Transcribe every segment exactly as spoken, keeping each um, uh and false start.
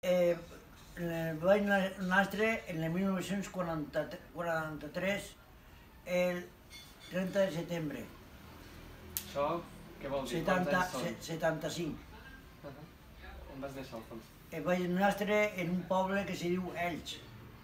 Eh, vaig néixer en el mil nou-cents quaranta-tres, el trenta de setembre. Això què vol dir? setanta, setanta-cinc. Uh -huh. On vas néixer, Alfons? Eh, vaig néixer en un poble que se diu Elx.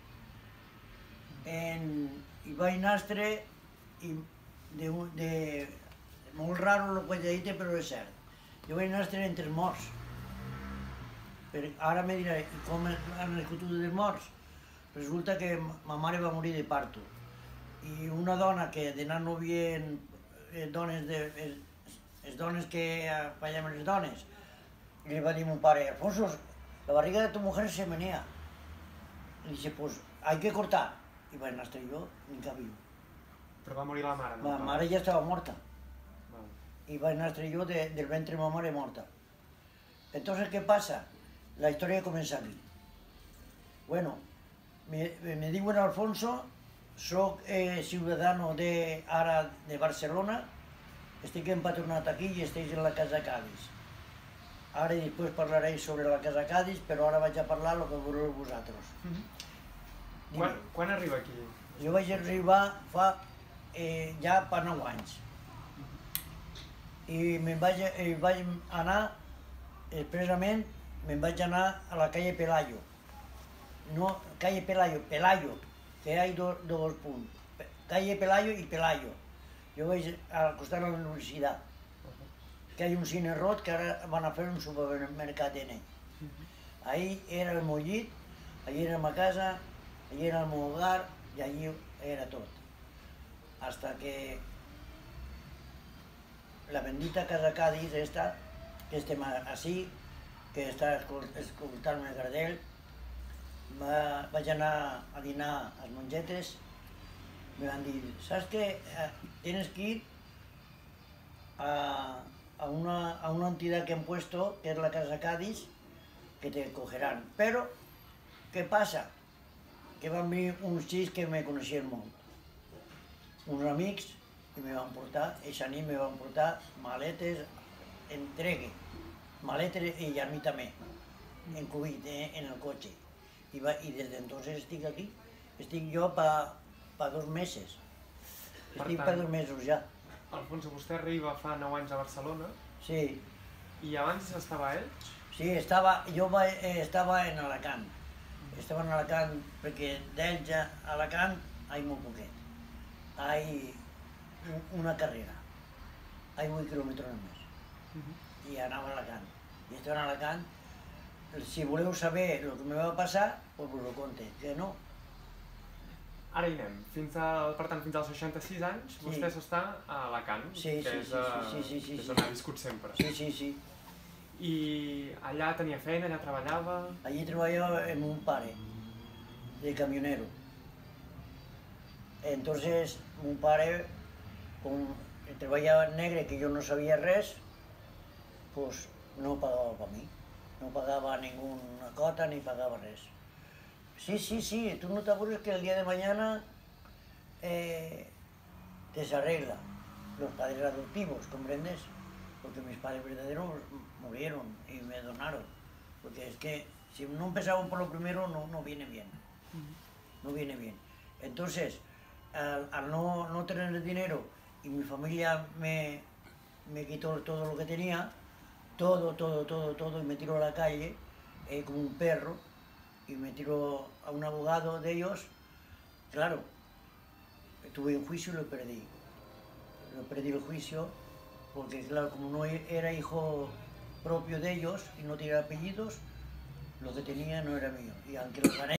En, I vaig néixer i de, de, molt raro el que he dit, però és cert. Jo vaig néixer entre els morts. Però ara me diré, com han nascut els morts? Resulta que ma mare va morir de parto. I una dona que de nan no havia dones, de, les dones que apallaven les dones, li va dir a mon pare, Alfonso, la barriga de tu mujer se menea. I dice, pues hay que cortar. I vaig néixer jo, ni cap viu. Però va morir la mare, no? La mare ja estava morta. Val. I vaig néixer jo de, del ventre de ma mare morta. Entonces, què passa? La història comença aquí. Bueno, me, me diuen Alfonso, soc eh, ciudadano de, ara de Barcelona, estic empadronat aquí i estic en la Casa Cadis. Ara i després parlaré sobre la Casa Cadis, però ara vaig a parlar el que voleu vosaltres. Uh -huh. quan, quan arriba aquí? Jo vaig arribar fa eh, ja per nou anys. I me'n vaig, eh, vaig anar, expressament, me'n vaig anar a la calle Pelayo. No, calle Pelayo, Pelayo, que hay dos, dos punts. Calle Pelayo i Pelayo. Jo vaig al costat de la universitat, que hi ha un cine rot que ara van a fer un supermercat en ell. Ahí era el meu llit, allí era ma casa, allí era el meu hogar i allí era tot. Hasta que la bendita Casa Cadis esta, que estem així, que està escoltant-me el Gardel, vaig anar a dinar als mongetes, me van dir, saps què? Tienes que ir a, a, una, a una entidad que han puesto, que es la Casa Cadis, que te cogerán. Però, què passa? Que van venir uns xics que me coneixien molt. Uns amics que me van portar, eixa nit me van portar maletes, entregue, maletes i a mi també, encubit en el cotxe. I, va, i des d'entonces estic aquí. Estic jo pa, pa dos mesos. Estic per dos mesos ja. Alfonso, vostè arriba fa nou anys a Barcelona. Sí. I abans estava a Elx? Sí, estava, jo va, eh, estava en Alacant. Estava en Alacant perquè d'Elx a Alacant hi ha molt poquet. Hi ha una carrera. Hi ha vuit quilòmetres només. Uh -huh. I anava a Alacant. I estava en Alacant. Si voleu saber el que me va passar, doncs us ho conte, que no. Ara hi anem. Fins a, per tant, fins als seixanta-sis anys, sí. Vostè s'està a Alacant, sí, que sí, és, sí, sí, sí, sí, és sí. on ha viscut sempre. Sí, sí, sí. I allà tenia feina, allà treballava? Allí treballava amb un pare, de camionero. Entonces, un pare, com treballava negre, que jo no sabia res, pues no pagava per mi. No pagaba ninguna cota ni pagaba res. Sí, sí, sí, tú no te acuerdas que el día de mañana eh, te se arregla. Los padres adoptivos, ¿comprendes? Porque mis padres verdaderos murieron y me donaron. Porque es que si no empezaban por lo primero, no, no viene bien. No viene bien. Entonces, al, al no, no tener el dinero y mi familia me, me quitó todo lo que tenía, todo, todo, todo, todo, y me tiró a la calle, eh, como un perro, y me tiró a un abogado de ellos. Claro, tuve un juicio y lo perdí. Lo perdí el juicio, porque claro, como no era hijo propio de ellos y no tenía apellidos, lo que tenía no era mío. Y aunque lo gané,